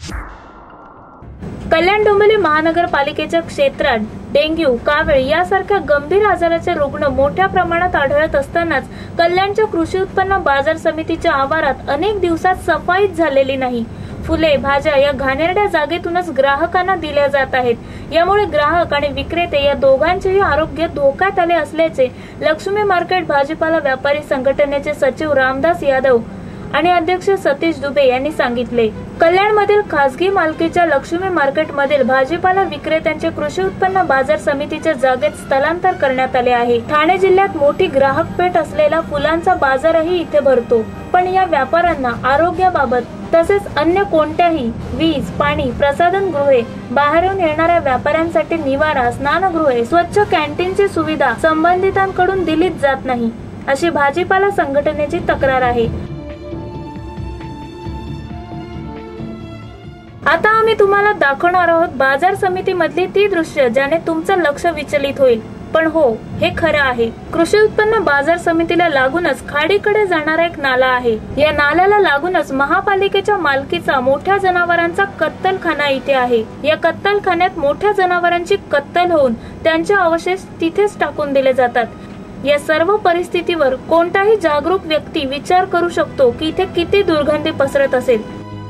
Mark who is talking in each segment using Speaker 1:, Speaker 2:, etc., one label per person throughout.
Speaker 1: कल्याण डोंबिवली महानगरपालिकेच्या क्षेत्रात डेंग्यू, कावीळ यासारख्या गंभीर आजाराचे रुग्ण मोठ्या प्रमाणात आढळत असतानाच कल्याणच्या कृषी उत्पन्न बाजार समितीच्या आवारात अनेक दिवसात सफाईच झालेली नाही। फुले, भाज्या या घाणेरड्या जागेतूनच ग्राहकांना दिल्या जात आहेत। यामुळे ग्राहक आणि विक्रेते या दोघांचेही आरोग्य धोक्यात आले असल्याचे लक्ष्मी मार्केट भाजीपाला व्यापारी संघटनेचे सचिव रामदास यादव आणि अध्यक्ष सतीश दुबे यांनी सांगितले। कल्याण मधील खासगी मालकीच्या लक्ष्मी मार्केट मधील भाजीपाला विक्रेत्यांचे कृषी उत्पन्न बाजार समितीच्या जागेत स्थलांतर करण्यात आले आहे। ठाणे जिल्ह्यात मोठी ग्राहक पेठ असलेला फुलांचा बाजारही इथे भरतो, पण या व्यापाऱ्यांना आरोग्याबाबत तसेच अन्य कोणत्याही वीज, पाणी, प्रसाधन गृहे, बाहेरून येणाऱ्या व्यापाऱ्यांसाठी निवारा, स्नानगृहे, स्वच्छ कॅन्टीनची सुविधा संबंधितांकडून दिलीच जात नाही, अशी भाजीपाला संघटनेची तक्रार आहे। आता आम्ही तुम्हाला दाखवणार आहोत बाजार समिती मधली ती दृश्य ज्याने तुमचं लक्ष विचलित होईल। पण हो, हे खरं आहे। कृषी उत्पन्न बाजार समितीला लागूनच खाडीकडे जाणारा एक नाला आहे। या नाल्याला लागूनच महापालिकेच्या मालकीचा मोठ्या जनावरांचा कत्तलखाना इथे आहे। या कत्तलखान्यात मोठ्या जनावरांची कत्तल होऊन त्यांचे अवशेष तिथेच टाकून दिले जातात। या सर्व परिस्थितीवर कोणताही जागरूक व्यक्ती विचार करू शकतो की इथे किती दुर्गंधी पसरत असेल।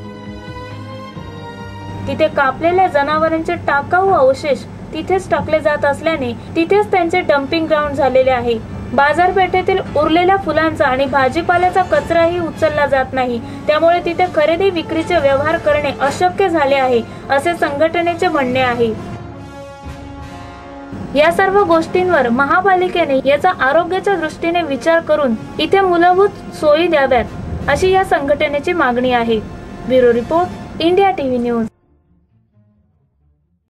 Speaker 1: तिथे कापलेल्या जनावरांचे टाकाऊ अवशेष तिथेच टाकले जात असल्याने तिथेच त्यांचे डम्पिंग ग्राउंड झालेले आहे। बाजारपेठेतील उरलेल्या फुलांचा आणि भाजीपाल्याचा कचराही उचलला जात नाही, त्यामुळे तिथे खरेदी विक्रीचे व्यवहार करणे अशक्य झाले आहे, असे संघटनेचे म्हणणे आहे। या सर्व गोष्टींवर महापालिकेने याचा आरोग्याच्या दृष्टीने विचार करून इथे मूलभूत सोयी द्याव्यात, अशी या संघटनेची मागणी आहे। Bureau report, India TV news.